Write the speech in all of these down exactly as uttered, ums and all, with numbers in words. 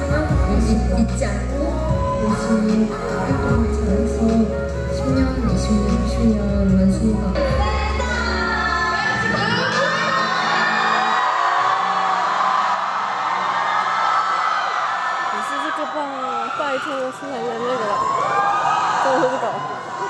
있, 있지 않고 열심히 활동을 잘해서 십 년, 이십 년, 삼십 년 완수가 拜托，是很那个，就是这个。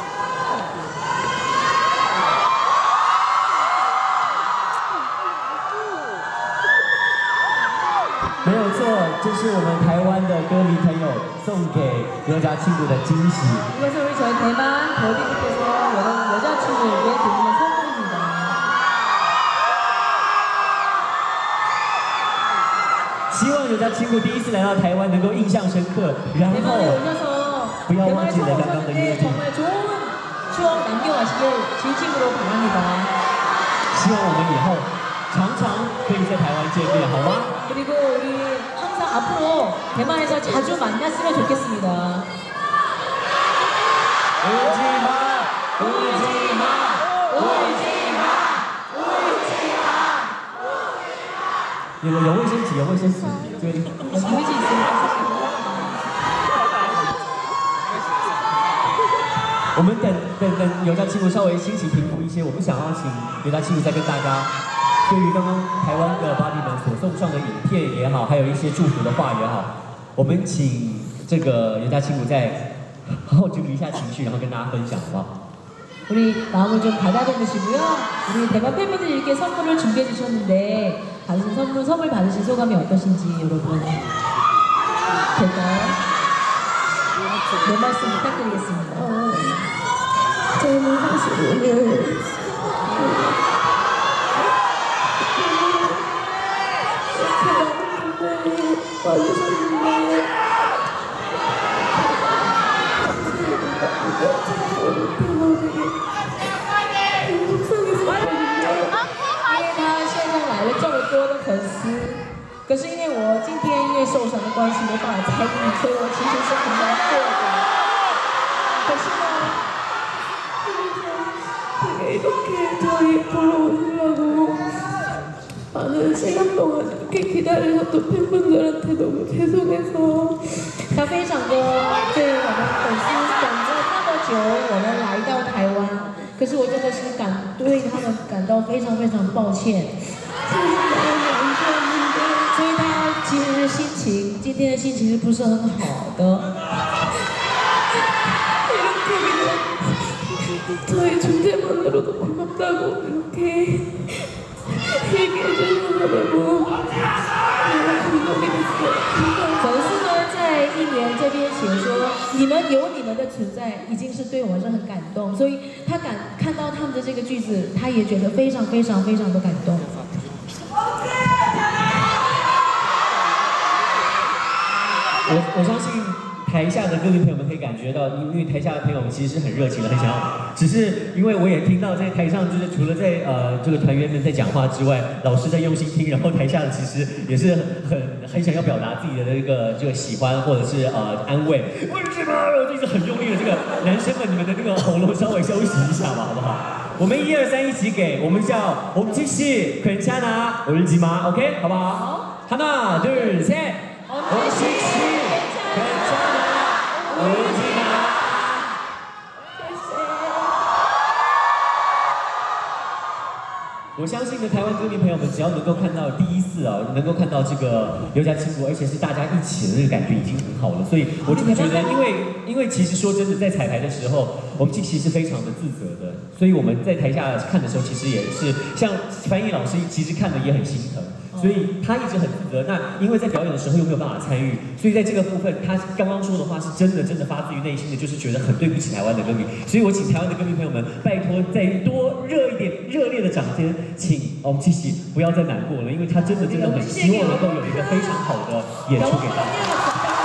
没有错，这是我们台湾的歌迷朋友送给여자친구的惊喜。 이것은 우리 저희 대만 더비님께서 여러 여자친구에게 드리는 선물입니다. 希望여자친구第一次来到台湾能够印象深刻，然后不要忘记了刚刚的约定。 정말 좋은 추억 남겨가시길 진심으로 바랍니다. 希望我们以后常常可以在台湾见面，好吗？ 그리고 우리 항상 앞으로 대만에서 자주 만났으면 좋겠습니다. 울지마, 울지마, 울지마, 울지마. 有有卫生纸，有卫生纸，对。 有卫生纸。 我们等等等有家친구稍微心情平复一些，我们想要请有家친구再跟大家。 对于刚刚台湾的芭比们所送上的影片也好，还有一些祝福的话也好，我们请这个有家친구再好好整理一下情绪，然后跟大家分享，好不好？ 우리 마음을 좀 가다듬으시고요. 우리 대만 팬분들이 이렇게 선물을 준비해 주셨는데 받으신 선물 선물 받으신 소감이 어떠신지 여러분 될까요? 내 말씀 부탁드리겠습니다. 어, 저는 사실 오늘 와주셨는데 되게 속상했었거든요. 因为他现场来了这么多的粉丝，可是因为我今天因为受伤的关系没办法参与，所以我其实是很难过的。可是呢， 되게 이렇게 저희 보러 오시려고 많은 시간 동안 이렇게 기다리셨던 팬분들한테 너무 죄송해서 他非常的对我们粉丝等了那么久，我们来到台湾，可是我真的是感对他们感到非常非常抱歉。所以他其实心情今天的心情是不是很好的？ 저희 존재만으로도 고맙다고 이렇게 얘기해 주셔서 너무 감동이 됐어요. 粉丝呢，在一年这边写说，你们有你们的存在，已经是对我们是很感动，所以他感看到他们的这个句子，他也觉得非常非常非常的感动。 我我相信。 台下的歌迷朋友们可以感觉到，因为台下的朋友们其实是很热情的，很想要。只是因为我也听到在台上，就是除了在呃这个团员们在讲话之外，老师在用心听，然后台下的其实也是很很想要表达自己的这个这个喜欢或者是呃安慰。为什么？我一直很用力的这个男生们，你们的这个喉咙稍微休息一下吧，好不好？我们一二三一起给，我们叫我们继续괜찮아 울지 마，OK， 好不好？하나 둘 셋， 我们继续괜찮아。 我相信呢，台湾歌迷朋友们只要能够看到第一次啊，能够看到这个有家친구，而且是大家一起的那个感觉已经很好了。所以我真的觉得，因为因为其实说真的，在彩排的时候，我们其实是非常的自责的，所以我们在台下看的时候，其实也是像翻译老师，其实看的也很心疼。 所以他一直很自责，那因为在表演的时候又没有办法参与，所以在这个部分，他刚刚说的话是真的，真的发自于内心的，就是觉得很对不起台湾的歌迷。所以我请台湾的歌迷朋友们，拜托再多热一点、热烈的掌声，请我们七喜不要再难过了，因为他真的真的很希望能够有一个非常好的演出给大家。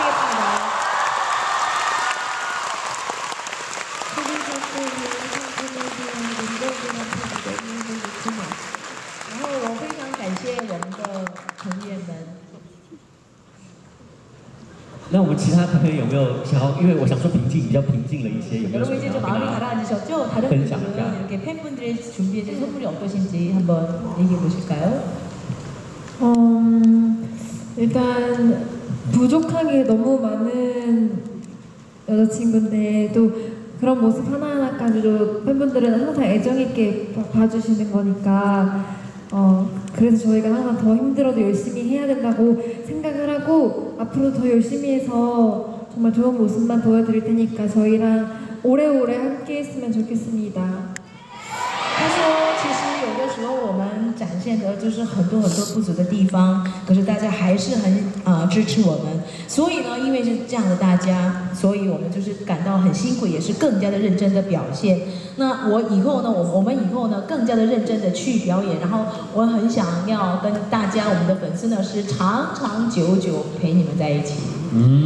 那我们其他朋友有没有想要？因为我想说平静，比较平静了一些，有没有什么想要跟大家分享一下？ 이렇게 팬분들이 준비해준 선물이 어떠신지 한번 얘기해 보실까요? 음, 일단 부족한 게 너무 많은 여자친구인데 또 그런 모습 하나하나까지도 팬분들은 항상 애정 있게 봐- 봐주시는 거니까 어 그래서 저희가 항상 더 힘들어도 열심히 해야 된다고 생각을 하고 앞으로 더 열심히 해서 정말 좋은 모습만 보여드릴 테니까 저희랑 오래오래 함께 했으면 좋겠습니다. 他说，其实有的时候我们展现的就是很多很多不足的地方，可是大家还是很呃支持我们。所以呢，因为是这样的大家，所以我们就是感到很辛苦，也是更加的认真的表现。那我以后呢，我我们以后呢，更加的认真的去表演。然后我很想要跟大家，我们的粉丝呢，是长长久久陪你们在一起。 嗯，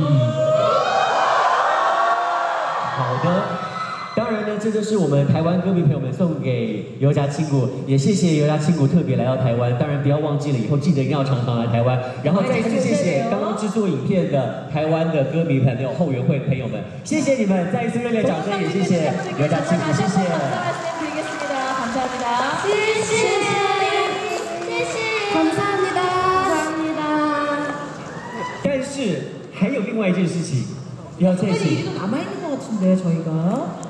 好的。当然呢，这就是我们台湾歌迷朋友们送给尤家亲谷，也谢谢尤家亲谷特别来到台湾。当然不要忘记了，以后记得一定要常常来台湾。然后再一次谢谢刚刚制作影片的台湾的歌迷朋友、后援会朋友们，谢谢你们，再一次热烈掌声，也谢谢尤家亲谷，谢谢。 감사합니다. 谢谢，谢谢，감사합니다， 감사합니다。 但是还有另外一件事情要再 한 请 가지 일이 또 남아 있는 것 같은데 저희가.